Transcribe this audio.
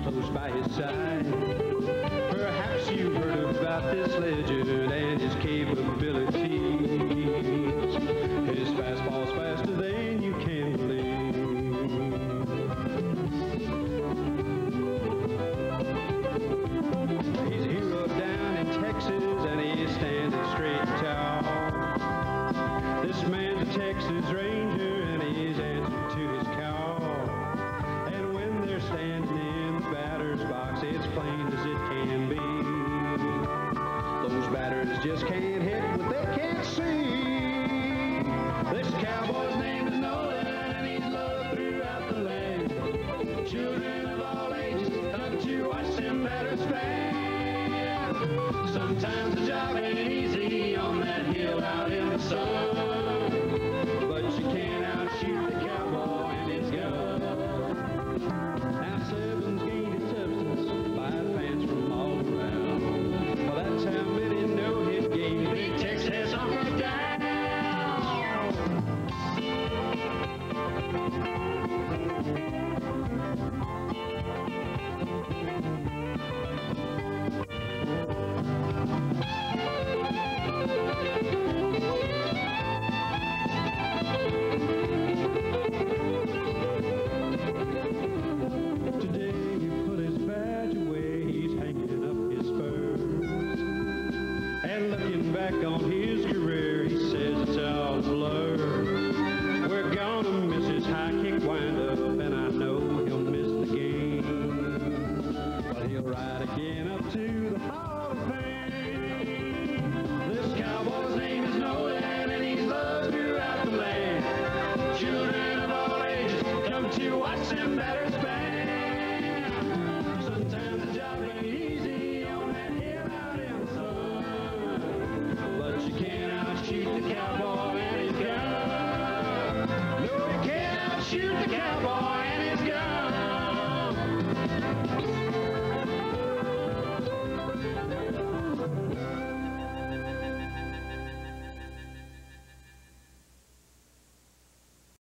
close by his side. Perhaps you've heard about this legend and his capabilities. His fastball's faster than you can believe. He's a hero down in Texas and he's standing straight and tall. This man's a Texas Ranger.